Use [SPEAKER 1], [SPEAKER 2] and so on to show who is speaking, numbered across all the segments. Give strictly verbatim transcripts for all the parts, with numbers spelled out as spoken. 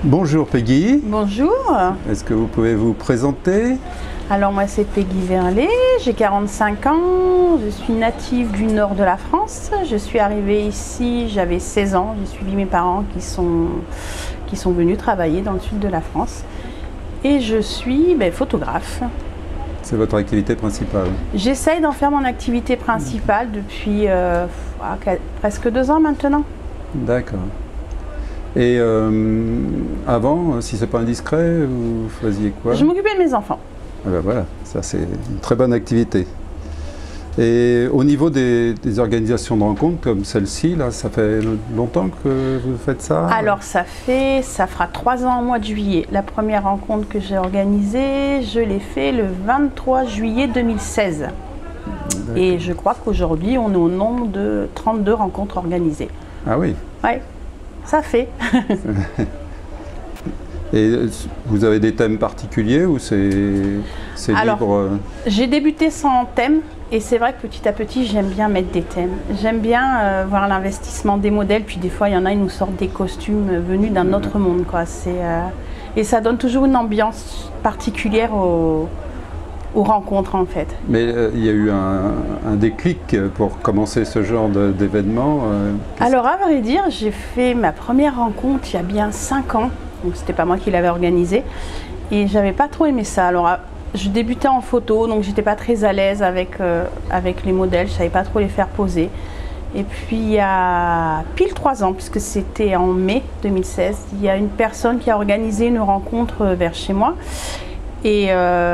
[SPEAKER 1] Bonjour Peggy.
[SPEAKER 2] Bonjour.
[SPEAKER 1] Est-ce que vous pouvez vous présenter?
[SPEAKER 2] Alors moi c'est Peggy Verlet, j'ai quarante-cinq ans, je suis native du nord de la France. Je suis arrivée ici, j'avais seize ans, j'ai suivi mes parents qui sont, qui sont venus travailler dans le sud de la France. Et je suis ben, photographe.
[SPEAKER 1] C'est votre activité principale?
[SPEAKER 2] J'essaye d'en faire mon activité principale depuis euh, presque deux ans maintenant.
[SPEAKER 1] D'accord. Et euh, avant, si c'est pas indiscret, vous faisiez quoi?
[SPEAKER 2] Je m'occupais de mes enfants.
[SPEAKER 1] Ah ben voilà, ça c'est une très bonne activité. Et au niveau des, des organisations de rencontres comme celle-ci, là, ça fait longtemps que vous faites ça?
[SPEAKER 2] Alors ça fait, ça fera trois ans au mois de juillet. La première rencontre que j'ai organisée, je l'ai fait le vingt-trois juillet deux mille seize. Et je crois qu'aujourd'hui, on est au nombre de trente-deux rencontres organisées.
[SPEAKER 1] Ah oui?
[SPEAKER 2] Oui, ça fait.
[SPEAKER 1] Et vous avez des thèmes particuliers ou c'est libre?
[SPEAKER 2] J'ai débuté sans thème et c'est vrai que petit à petit j'aime bien mettre des thèmes. J'aime bien euh, voir l'investissement des modèles, puis des fois il y en a, ils nous sortent des costumes venus d'un autre monde, quoi. Euh, et ça donne toujours une ambiance particulière au, aux rencontres en fait.
[SPEAKER 1] Mais euh, il y a eu un, un déclic pour commencer ce genre d'événement? euh,
[SPEAKER 2] Alors à vrai dire, j'ai fait ma première rencontre il y a bien cinq ans. Donc c'était pas moi qui l'avais organisé et j'avais pas trop aimé ça. Alors je débutais en photo, donc j'étais pas très à l'aise avec, euh, avec les modèles, je savais pas trop les faire poser. Et puis il y a pile trois ans, puisque c'était en mai deux mille seize, il y a une personne qui a organisé une rencontre vers chez moi. Et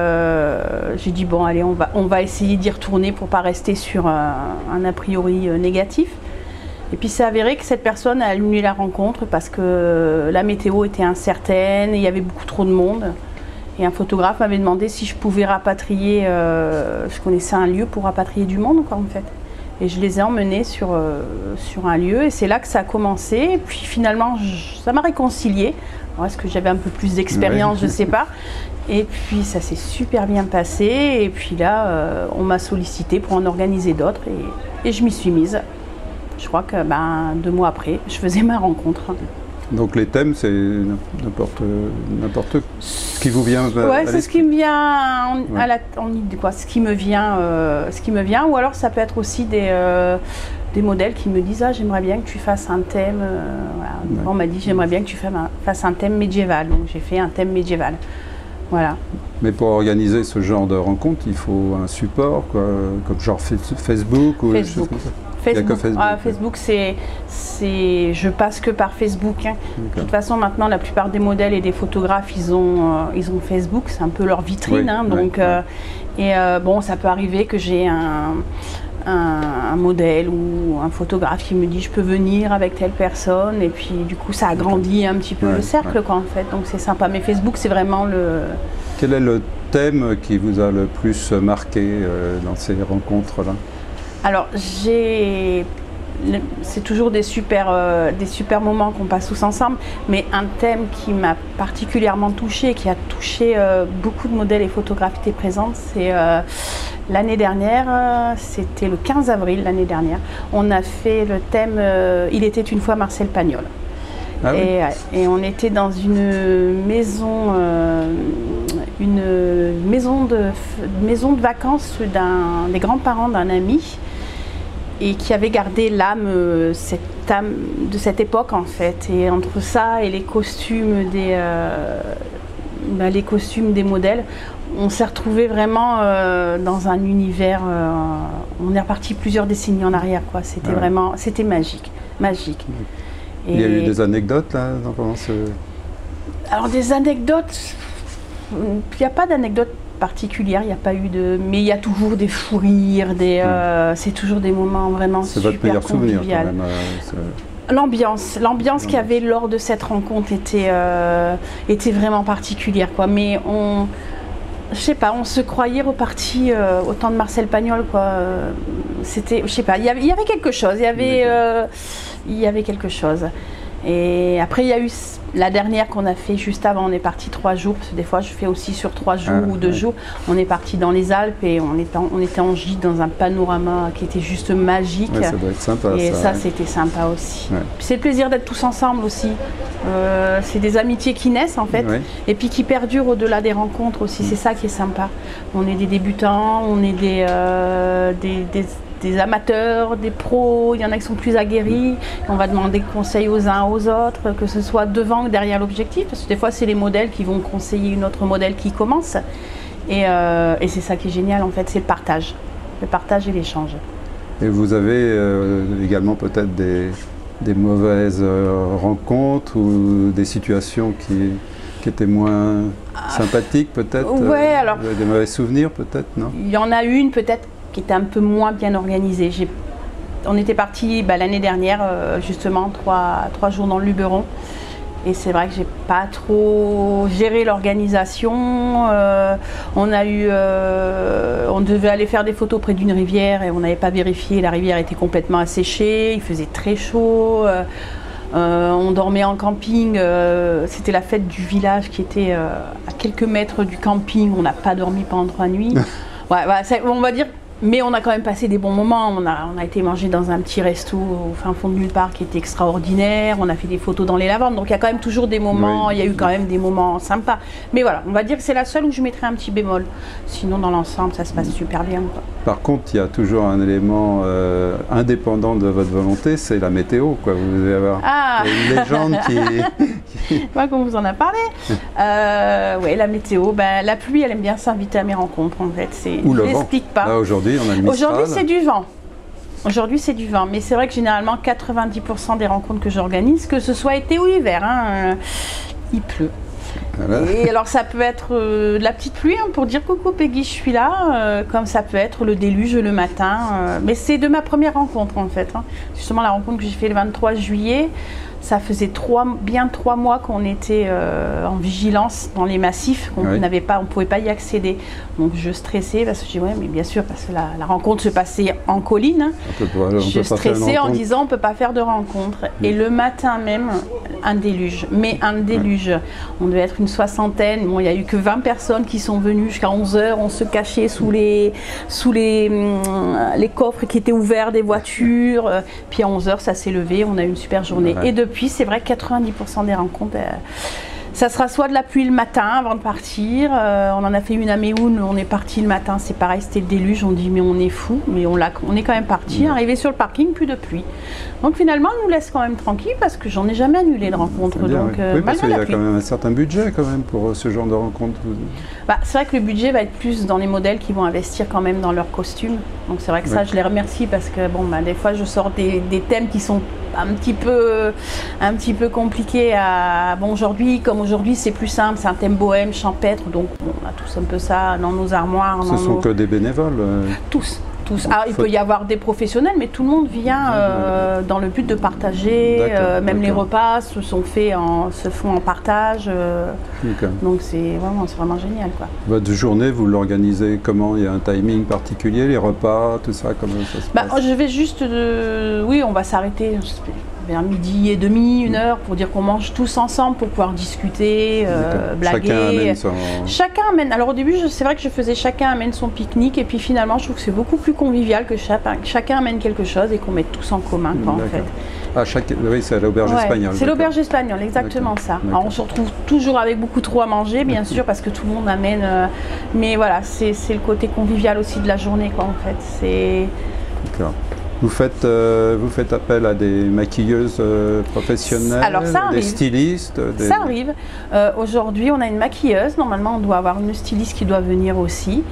[SPEAKER 2] euh, j'ai dit bon allez, on va, on va essayer d'y retourner pour pas rester sur un, un a priori négatif. Et puis c'est avéré que cette personne a annulé la rencontre parce que la météo était incertaine, et il y avait beaucoup trop de monde. Et un photographe m'avait demandé si je pouvais rapatrier, euh, je connaissais un lieu pour rapatrier du monde quoi en fait. Et je les ai emmenés sur, euh, sur un lieu et c'est là que ça a commencé. Et puis finalement je, ça m'a réconcilié. Est-ce que j'avais un peu plus d'expérience, je ne sais pas. Et puis ça s'est super bien passé. Et puis là euh, on m'a sollicité pour en organiser d'autres et, et je m'y suis mise. Je crois que ben, deux mois après, je faisais ma rencontre.
[SPEAKER 1] Donc les thèmes, c'est n'importe n'importe ce qui vous vient.
[SPEAKER 2] Ouais, c'est ce qui me vient en, ouais. à la, en idée, quoi. Ce qui me vient, euh, ce qui me vient. Ou alors ça peut être aussi des, euh, des modèles qui me disent ah j'aimerais bien que tu fasses un thème. Euh, voilà. Ouais. On m'a dit j'aimerais bien que tu fasses un thème médiéval. Donc j'ai fait un thème médiéval. Voilà.
[SPEAKER 1] Mais pour organiser ce genre de rencontre, il faut un support, quoi, comme genre Facebook ou
[SPEAKER 2] Facebook.
[SPEAKER 1] Des choses comme ça.
[SPEAKER 2] Facebook,
[SPEAKER 1] Facebook,
[SPEAKER 2] ah, Facebook c'est, c'est, je passe que par Facebook. Hein. De toute façon, maintenant, la plupart des modèles et des photographes, ils ont, euh, ils ont Facebook, c'est un peu leur vitrine. Oui, hein, donc, ouais, euh, ouais. Et euh, bon, ça peut arriver que j'ai un, un, un modèle ou un photographe qui me dit je peux venir avec telle personne, et puis du coup, ça agrandit un petit peu ouais, le cercle, ouais. quoi, en fait. Donc c'est sympa. Mais Facebook, c'est vraiment le.
[SPEAKER 1] Quel est le thème qui vous a le plus marqué euh, dans ces rencontres-là?
[SPEAKER 2] Alors, j'ai, c'est toujours des super, euh, des super moments qu'on passe tous ensemble, mais un thème qui m'a particulièrement touchée, qui a touché euh, beaucoup de modèles et photographes qui étaient présents, c'est euh, l'année dernière, euh, c'était le quinze avril l'année dernière, on a fait le thème euh, « Il était une fois Marcel Pagnol ». Ah oui. et, et on était dans une maison, euh, une maison de, maison de vacances d'un, des grands-parents d'un ami et qui avait gardé l'âme, cette âme de cette époque en fait. Et entre ça et les costumes des, euh, ben, les costumes des modèles, on s'est retrouvé vraiment euh, dans un univers. Euh, on est reparti plusieurs décennies en arrière, quoi. C'était ouais. vraiment, c'était magique, magique.
[SPEAKER 1] Et il y a eu des anecdotes là dans ce...
[SPEAKER 2] Alors des anecdotes, il n'y a pas d'anecdotes particulières, il n'y a pas eu de... Mais il y a toujours des fous rires, des, mmh. euh, c'est toujours des moments vraiment super conviviaux. C'est votre meilleur souvenir quand même. Euh, L'ambiance, l'ambiance qu'il y avait lors de cette rencontre était, euh, était vraiment particulière, quoi. Mais on... Je sais pas, on se croyait reparti euh, au temps de Marcel Pagnol, quoi. C'était, je sais pas, il y avait, il y avait quelque chose, il y avait, euh, il y avait quelque chose. Et après, il y a eu la dernière qu'on a fait juste avant. On est parti trois jours, parce que des fois, je fais aussi sur trois jours ah, ou deux ouais. jours. On est parti dans les Alpes et on était en, on était en gîte dans un panorama qui était juste magique.
[SPEAKER 1] Ouais, ça doit être sympa.
[SPEAKER 2] Et ça,
[SPEAKER 1] ça
[SPEAKER 2] c'était sympa aussi.
[SPEAKER 1] Ouais.
[SPEAKER 2] C'est le plaisir d'être tous ensemble aussi. Euh, c'est des amitiés qui naissent en fait, ouais. et puis qui perdurent au-delà des rencontres aussi. Mmh. C'est ça qui est sympa. On est des débutants, on est des, euh, des, des des amateurs, des pros, il y en a qui sont plus aguerris, on va demander conseil aux uns aux autres, que ce soit devant ou derrière l'objectif, parce que des fois c'est les modèles qui vont conseiller une autre modèle qui commence, et, euh, et c'est ça qui est génial en fait, c'est le partage, le partage et l'échange.
[SPEAKER 1] Et vous avez euh, également peut-être des, des mauvaises euh, rencontres ou des situations qui, qui étaient moins sympathiques peut-être?
[SPEAKER 2] Ouais, alors...
[SPEAKER 1] Vous avez des mauvais souvenirs peut-être, non?
[SPEAKER 2] Il y en a une peut-être qui était un peu moins bien organisée. On était parti bah, l'année dernière, euh, justement, trois, trois jours dans le Luberon. Et c'est vrai que j'ai pas trop géré l'organisation. Euh, on a eu, euh, on devait aller faire des photos près d'une rivière et on n'avait pas vérifié. La rivière était complètement asséchée, il faisait très chaud. Euh, euh, on dormait en camping. Euh, C'était la fête du village qui était euh, à quelques mètres du camping. On n'a pas dormi pendant trois nuits. Ouais, bah, on va dire. Mais on a quand même passé des bons moments, on a, on a été manger dans un petit resto au fin fond de nulle part qui était extraordinaire, on a fait des photos dans les lavandes, donc il y a quand même toujours des moments, oui. Il y a eu quand même des moments sympas. Mais voilà, on va dire que c'est la seule où je mettrais un petit bémol, sinon dans l'ensemble ça se passe super bien, quoi.
[SPEAKER 1] Par contre, il y a toujours un élément euh, indépendant de votre volonté, c'est la météo, quoi. Vous devez avoir
[SPEAKER 2] ah.
[SPEAKER 1] une légende qui...
[SPEAKER 2] Je sais pas qu'on vous en a parlé. euh, oui, la météo, ben, la pluie elle aime bien s'inviter à mes rencontres en fait,
[SPEAKER 1] ou
[SPEAKER 2] je
[SPEAKER 1] le
[SPEAKER 2] l'explique pas.
[SPEAKER 1] Là, aujourd'hui, on a le Mistral.
[SPEAKER 2] Aujourd'hui, c'est du vent. Aujourd'hui, c'est du vent. Mais c'est vrai que généralement, quatre-vingt-dix pour cent des rencontres que j'organise, que ce soit été ou hiver, hein, euh, il pleut. Voilà. Et alors, ça peut être euh, de la petite pluie hein, pour dire coucou Peggy, je suis là, euh, comme ça peut être le déluge le matin. Euh, mais c'est de ma première rencontre en fait. Hein. Justement, la rencontre que j'ai fait le vingt-trois juillet. Ça faisait trois, bien trois mois qu'on était euh, en vigilance dans les massifs, qu'on oui. n'avait pas, on ne pouvait pas y accéder. Donc je stressais parce que je dis ouais, mais bien sûr, parce que la, la rencontre se passait en colline. Hein. On peut pas, on je stressais en disant on ne peut pas faire de rencontre. Oui. Et le matin même, un déluge, mais un déluge. Oui. On devait être une soixantaine. Bon, il n'y a eu que vingt personnes qui sont venues jusqu'à onze heures. On se cachait sous les, sous les, hum, les coffres qui étaient ouverts des voitures. Puis à onze heures, ça s'est levé. On a eu une super journée. Ouais. Et de Puis c'est vrai que quatre-vingt-dix pour cent des rencontres, euh, ça sera soit de la pluie le matin avant de partir. Euh, on en a fait une à Méhoun, on est parti le matin, c'est pareil, c'était le déluge. On dit mais on est fou, mais on, on est quand même parti. Mmh. Arrivé sur le parking, plus de pluie. Donc finalement, on nous laisse quand même tranquille parce que j'en ai jamais annulé de rencontre.
[SPEAKER 1] Bien,
[SPEAKER 2] donc,
[SPEAKER 1] oui,
[SPEAKER 2] euh,
[SPEAKER 1] oui parce qu'il y a quand même un certain budget quand même pour ce genre de rencontre.
[SPEAKER 2] Bah, c'est vrai que le budget va être plus dans les modèles qui vont investir quand même dans leurs costumes. Donc c'est vrai que ça, oui. je les remercie parce que bon, bah, des fois, je sors des, des thèmes qui sont un petit peu, un petit peu compliqués à... Bon, aujourd'hui, comme aujourd'hui, c'est plus simple, c'est un thème bohème, champêtre, donc bon, on a tous un peu ça dans nos armoires.
[SPEAKER 1] Ce
[SPEAKER 2] dans
[SPEAKER 1] sont
[SPEAKER 2] nos...
[SPEAKER 1] que des bénévoles euh...
[SPEAKER 2] Tous. Tous. Ah, il peut y avoir des professionnels, mais tout le monde vient euh, dans le but de partager. Euh, même les repas se sont faits en, se font en partage. Euh, donc c'est vraiment, c'est vraiment génial, quoi.
[SPEAKER 1] Votre journée, vous l'organisez comment? Il y a un timing particulier, les repas, tout ça, comment ça se
[SPEAKER 2] bah,
[SPEAKER 1] passe?
[SPEAKER 2] Je vais juste, euh, oui, on va s'arrêter vers midi et demi, une heure, pour dire qu'on mange tous ensemble pour pouvoir discuter, euh, blaguer.
[SPEAKER 1] Chacun amène son...
[SPEAKER 2] Chacun amène. Alors au début, c'est vrai que je faisais chacun amène son pique-nique, et puis finalement, je trouve que c'est beaucoup plus convivial que chacun, chacun amène quelque chose et qu'on mette tous en commun, quoi, en fait.
[SPEAKER 1] Ah, chaque... oui, c'est l'auberge ouais, espagnole.
[SPEAKER 2] C'est l'auberge espagnole, exactement ça. Alors, on se retrouve toujours avec beaucoup trop à manger, bien sûr, parce que tout le monde amène. Euh... Mais voilà, c'est le côté convivial aussi de la journée, quoi, en fait. C'est.
[SPEAKER 1] D'accord. Vous faites, euh, vous faites appel à des maquilleuses euh, professionnelles,
[SPEAKER 2] Alors, ça arrive.
[SPEAKER 1] Des stylistes des...
[SPEAKER 2] Ça arrive. Euh, Aujourd'hui, on a une maquilleuse. Normalement, on doit avoir une styliste qui doit venir aussi.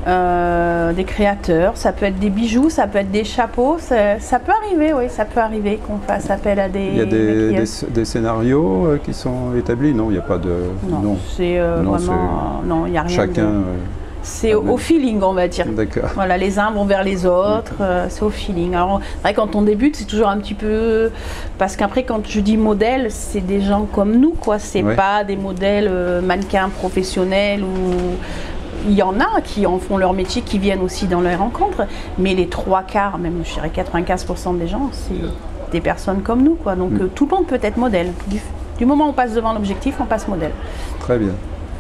[SPEAKER 2] Euh, des créateurs. Ça peut être des bijoux, ça peut être des chapeaux. Ça, ça peut arriver, oui, ça peut arriver qu'on fasse appel à des
[SPEAKER 1] Il y a des, des, des scénarios euh, qui sont établis? Non, il n'y a pas de...
[SPEAKER 2] Non, non. c'est euh, vraiment... Non, il n'y a rien.
[SPEAKER 1] Chacun...
[SPEAKER 2] De... C'est au, au feeling, on va dire.
[SPEAKER 1] D'accord.
[SPEAKER 2] Voilà, les uns vont vers les autres, euh, c'est au feeling. Alors, c'est vrai, quand on débute, c'est toujours un petit peu... Parce qu'après, quand je dis modèle, c'est des gens comme nous, quoi. C'est ouais. pas des modèles euh, mannequins professionnels ou... Il y en a qui en font leur métier, qui viennent aussi dans les rencontres. Mais les trois quarts, même je dirais quatre-vingt-quinze pour cent des gens, c'est des personnes comme nous, quoi. Donc mmh. euh, tout le monde peut être modèle. Du, du moment où on passe devant l'objectif, on passe modèle.
[SPEAKER 1] Très bien.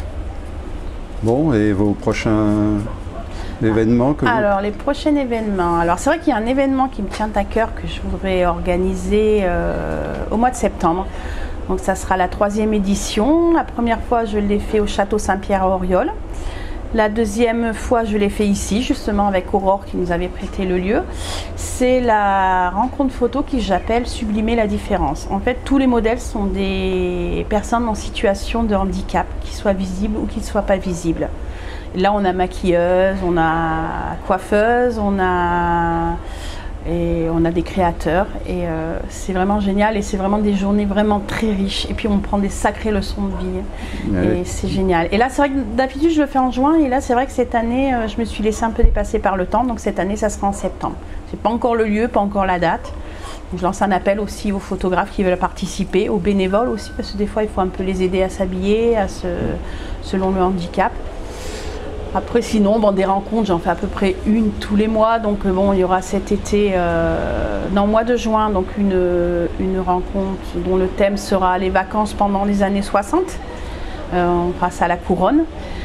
[SPEAKER 1] Bon, et vos prochains événements que
[SPEAKER 2] Alors,
[SPEAKER 1] vous...
[SPEAKER 2] les prochains événements. Alors, c'est vrai qu'il y a un événement qui me tient à cœur que je voudrais organiser euh, au mois de septembre. Donc, ça sera la troisième édition. La première fois, je l'ai fait au Château Saint-Pierre à Auriol. La deuxième fois, je l'ai fait ici, justement avec Aurore qui nous avait prêté le lieu. C'est la rencontre photo qui j'appelle Sublimer la différence. En fait, tous les modèles sont des personnes en situation de handicap, qui soient visibles ou qui ne soient pas visibles. Là, on a maquilleuse, on a coiffeuse, on a, et on a des créateurs. Et euh, c'est vraiment génial et c'est vraiment des journées vraiment très riches. Et puis, on prend des sacrées leçons de vie. Ouais. Et c'est génial. Et là, c'est vrai que d'habitude, je le fais en juin. Et là, c'est vrai que cette année, euh, je me suis laissée un peu dépasser par le temps. Donc, cette année, ça sera en septembre. Je n'ai pas encore le lieu, pas encore la date. Donc, je lance un appel aussi aux photographes qui veulent participer, aux bénévoles aussi, parce que des fois, il faut un peu les aider à s'habiller, à se, selon le handicap. Après, sinon, bon, des rencontres, j'en fais à peu près une tous les mois. Donc, bon, il y aura cet été, euh, dans le mois de juin, donc une, une rencontre dont le thème sera les vacances pendant les années soixante. Euh, on fera ça à la Couronne.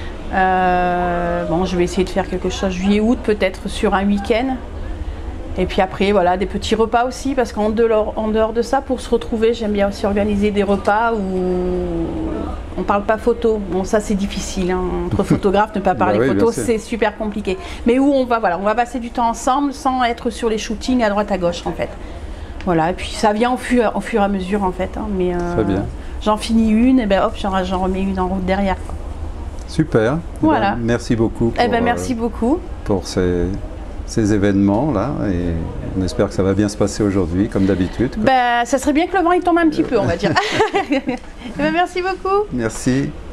[SPEAKER 2] Euh, bon, je vais essayer de faire quelque chose juillet-août, peut-être sur un week-end. Et puis après, voilà, des petits repas aussi, parce qu'en dehors, en dehors de ça, pour se retrouver, j'aime bien aussi organiser des repas où on ne parle pas photo. Bon, ça c'est difficile, hein. Entre photographes, ne pas parler bah oui, photo, c'est super compliqué. Mais où on va, voilà, on va passer du temps ensemble sans être sur les shootings à droite à gauche, en fait. Voilà, et puis ça vient au fur, au fur et à mesure, en fait. Hein, mais euh,
[SPEAKER 1] très bien.
[SPEAKER 2] J'en finis une, et ben hop, j'en remets une en route derrière, quoi.
[SPEAKER 1] Super.
[SPEAKER 2] Voilà.
[SPEAKER 1] Eh ben, merci beaucoup. Pour,
[SPEAKER 2] eh ben, merci euh, beaucoup.
[SPEAKER 1] Pour ces... ces événements-là, et on espère que ça va bien se passer aujourd'hui, comme d'habitude.
[SPEAKER 2] Ben, ça serait bien que le vent il tombe un petit peu, on va dire. Ben, merci beaucoup.
[SPEAKER 1] Merci.